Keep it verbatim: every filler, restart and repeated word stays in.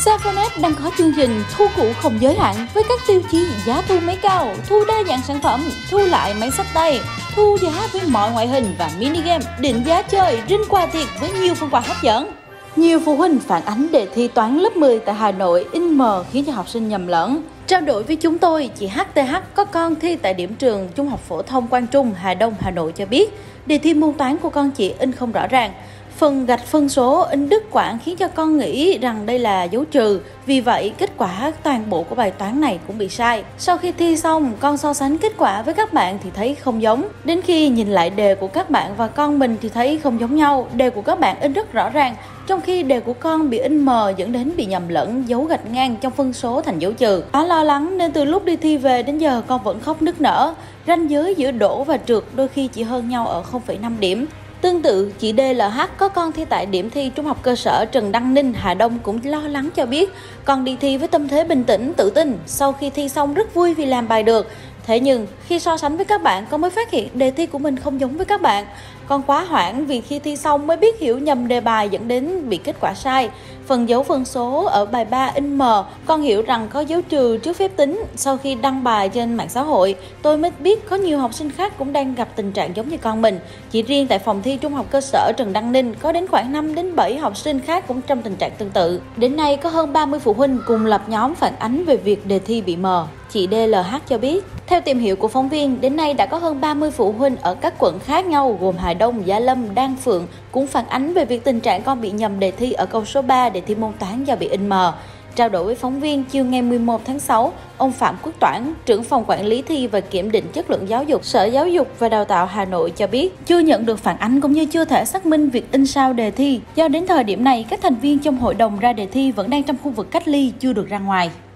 Safonet đang có chương trình thu cũ không giới hạn với các tiêu chí giá thu máy cao, thu đa dạng sản phẩm, thu lại máy xách tay, thu giá với mọi ngoại hình và mini game, định giá chơi, rinh quà thiệt với nhiều phần quà hấp dẫn. Nhiều phụ huynh phản ánh đề thi toán lớp mười tại Hà Nội in mờ khiến cho học sinh nhầm lẫn. Trao đổi với chúng tôi, chị hát tê hát có con thi tại điểm trường Trung học phổ thông Quang Trung, Hà Đông, Hà Nội cho biết đề thi môn toán của con chị in không rõ ràng. Phần gạch phân số in đứt quãng khiến cho con nghĩ rằng đây là dấu trừ, vì vậy kết quả toàn bộ của bài toán này cũng bị sai. Sau khi thi xong, con so sánh kết quả với các bạn thì thấy không giống. Đến khi nhìn lại đề của các bạn và con mình thì thấy không giống nhau. Đề của các bạn in rất rõ ràng, trong khi đề của con bị in mờ dẫn đến bị nhầm lẫn dấu gạch ngang trong phân số thành dấu trừ. Quá lo lắng nên từ lúc đi thi về đến giờ con vẫn khóc nức nở. Ranh giới giữa đỗ và trượt đôi khi chỉ hơn nhau ở không phẩy năm điểm. Tương tự, chị đê lờ hát có con thi tại điểm thi Trung học cơ sở Trần Đăng Ninh, Hà Đông cũng lo lắng cho biết con đi thi với tâm thế bình tĩnh, tự tin. Sau khi thi xong rất vui vì làm bài được. Thế nhưng, khi so sánh với các bạn, con mới phát hiện đề thi của mình không giống với các bạn. Con quá hoảng vì khi thi xong mới biết hiểu nhầm đề bài dẫn đến bị kết quả sai. Phần dấu phân số ở bài ba in mờ, con hiểu rằng có dấu trừ trước phép tính. Sau khi đăng bài trên mạng xã hội, tôi mới biết có nhiều học sinh khác cũng đang gặp tình trạng giống như con mình. Chỉ riêng tại phòng thi Trung học cơ sở Trần Đăng Ninh, có đến khoảng năm đến bảy học sinh khác cũng trong tình trạng tương tự. Đến nay, có hơn ba mươi phụ huynh cùng lập nhóm phản ánh về việc đề thi bị mờ. Chị đê lờ hát cho biết, theo tìm hiểu của phóng viên, đến nay đã có hơn ba mươi phụ huynh ở các quận khác nhau gồm Hà Đông, Gia Lâm, Đan Phượng cũng phản ánh về việc tình trạng con bị nhầm đề thi ở câu số ba đề thi môn toán do bị in mờ. Trao đổi với phóng viên chiều ngày mười một tháng sáu, ông Phạm Quốc Toản, trưởng phòng quản lý thi và kiểm định chất lượng giáo dục, Sở Giáo dục và Đào tạo Hà Nội cho biết chưa nhận được phản ánh cũng như chưa thể xác minh việc in sao đề thi, do đến thời điểm này các thành viên trong hội đồng ra đề thi vẫn đang trong khu vực cách ly chưa được ra ngoài.